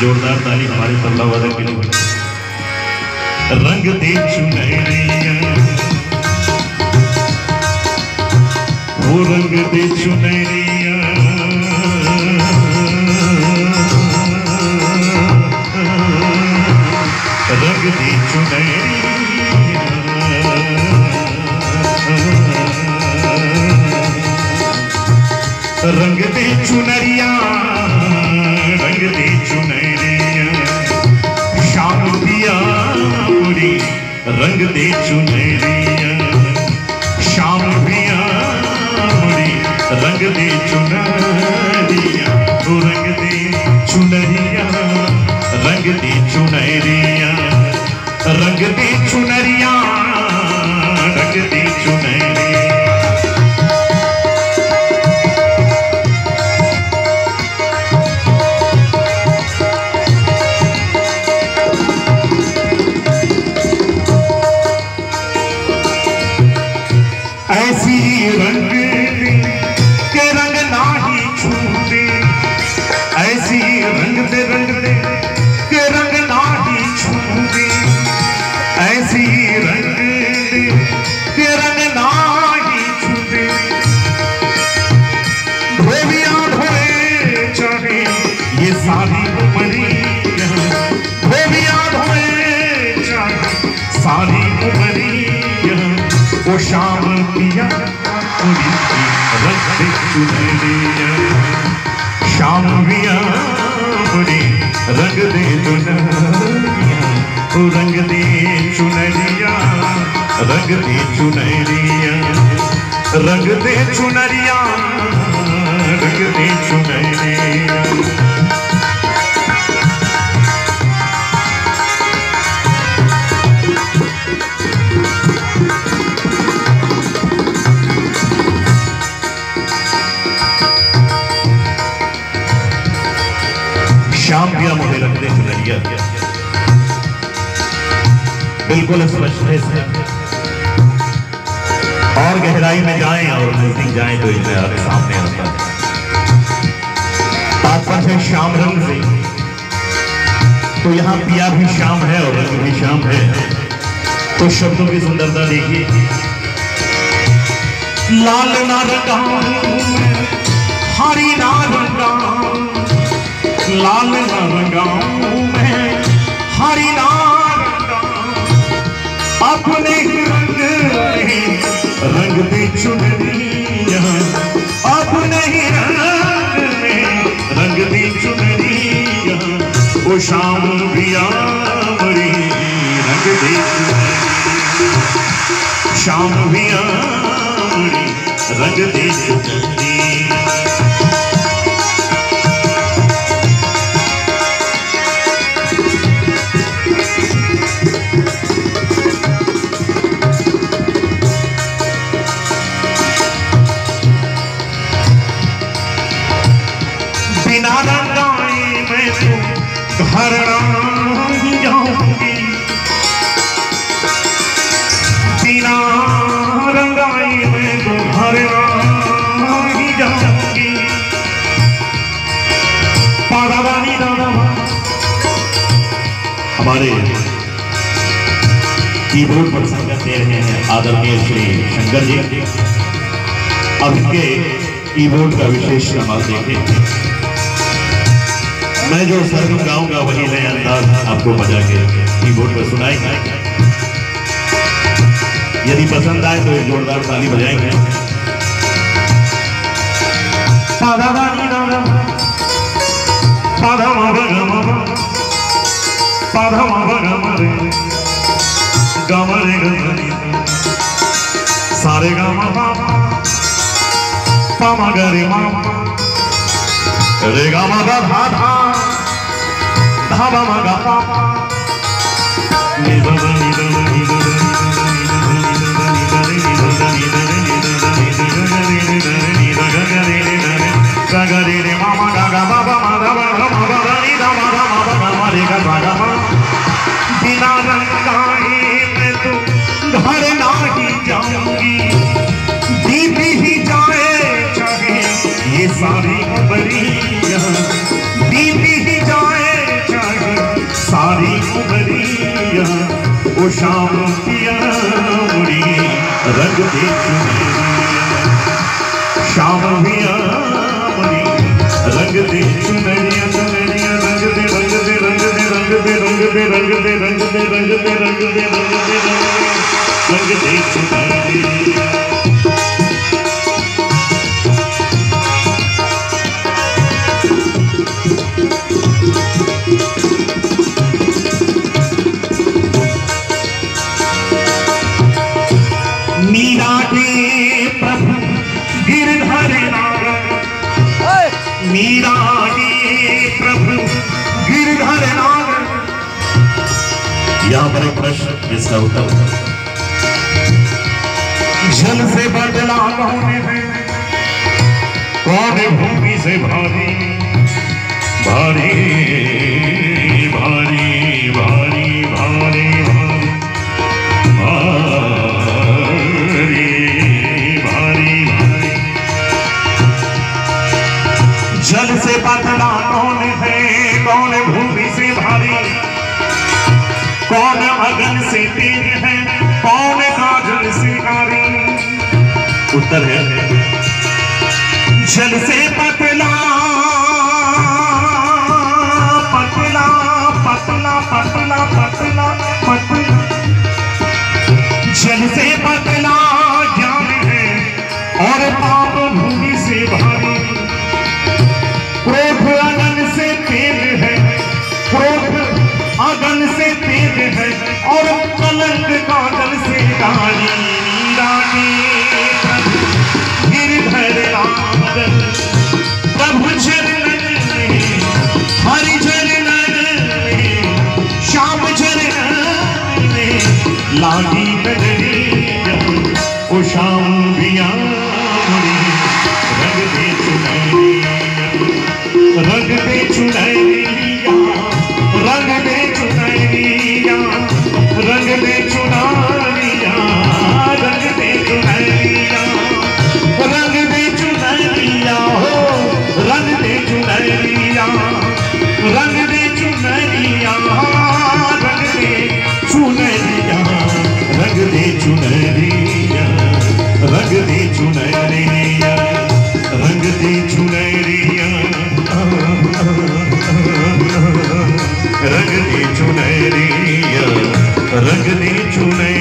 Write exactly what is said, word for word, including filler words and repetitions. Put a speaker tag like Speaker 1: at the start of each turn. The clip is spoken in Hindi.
Speaker 1: जोरदार ताली हमारे तबला वादक के लिए। रंग दे चुनरिया वो रंग दे चुनरिया रंग दे चुनरिया रंग दे चुनरिया रंग दे चुनरिया शाम पिया मुरी रंग दे चुनरिया शाम पिया मुरी रंग दे चुनरिया तो रंग दे चुनरिया रंग दे चुनरिया रंग दे चुनरिया रंग दे चुनरिया। ऐसी रंग के रंग नाही छूटे ऐसी रंग दे रंग दे के रंग नाही छूटे ऐसी रंग दे के रंग नाही छूटे धोबिया धोए चाहे ये सारी उमरिया धोबिया धोए चाहे सारी उमरिया वो शाम पिया रंग दे चुनरिया शाम पिया मुरी रंग दे चुनरिया ओ रंग दे चुनरिया रंग दे चुनरिया रंग दे चुनरिया रंग दे चुनरिया। शाम पिया मुझे रंग दे चुनरिया बिल्कुल स्पष्ट है और गहराई में जाएं और नजदीक जाएं तो इसमें आगे सामने आता है। तात्पर्य है शाम रंग से तो यहाँ पिया भी शाम है और रंग भी शाम है तो शब्दों की सुंदरता देखिए। लाल ना रंगा हरी ना रंगा लाल ना रंगाऊं मैं हरी ना अपने रंग में रंग दे चुनरिया अपने ही रंग में रंग दे चुनरिया वो शाम पिया मुरी रंग दे शाम पिया मुरी रंग दे चुनरिया। बिना रंगाई मैं तो घर नहीं जाऊंगी बिना रंगाई मैं तो घर नहीं जाऊंगी। पादावानी दादा हमारे कीबोर्ड पर संगत दे रहे हैं आदरणीय श्री शंकर जी। अब इनके कीबोर्ड का विशेष कमाल देखें। मैं जो सरगम गाऊंगा वही नया अंदाज आपको बजा के कीबोर्ड पर सुनाएंगे। यदि पसंद आए तो एक जोरदार ताली बजाएंगे। पाधा दानी दादा पाधा मावा गमा पाधा मावा गमा रे गमा रे गमा सारे गमा पापा पामा गरे मामा रे गमा धा धा धा धाबा मगा पापा निदा निदा निदा निदा बिना रंगाई मैं तो घर नहीं जाऊंगी दीदी ही जाए चाहे ये सारी बड़ी दीदी ही जाए चाहे वो शाम पिया मुड़ी रंग दे चुनरिया, शाम पिया मुड़ी रंग दे चुनरिया, चुनरिया रंग दे रंग दे रंग दे रंग दे रंग दे रंग दे रंग दे रंग दे रंग दे रंग दे रंग दे चुनरिया। मीरा के प्रभु गिरधर नागर, मीरा के प्रभु गिरधर नागर। यहाँ पर एक प्रश्न जिसका उत्तर जल से बदला कौन है, कौन भूमि से भारी भारी भारी भारी भारी जल से बदला कौन है, कौन भूमि से भारी, कौन अगन से तेज है, कौन काजल से कारी। उत्तर है जल से पतला पतला पतला पतला पतला पतला, जल से पतला ज्ञान है और पाप भूमि से भारी। क्रोध अगन से तेज है, क्रोध अगन से तेज है और कलंक काजल से कारी। गिरधर नागर प्रभु चरणन में, हरि चरणन में, श्याम चरणन में लागी नगरी जब वो शाम पिया मुड़ी रंग दे चुनरिया, रंग दे चुनरिया, रंग दे चुनरिया, रंग दे चुनरिया, रंग दे चुनरिया, रंग दे चुनरिया हो, रंग दे चुनरिया, रंग दे चुनरिया, रंग दे चुनरिया, रंग दे चुनरिया, रंग दे चुनरिया, रंग दे चुनरिया, रंग दे चुनरिया, रंग दे चुनरिया।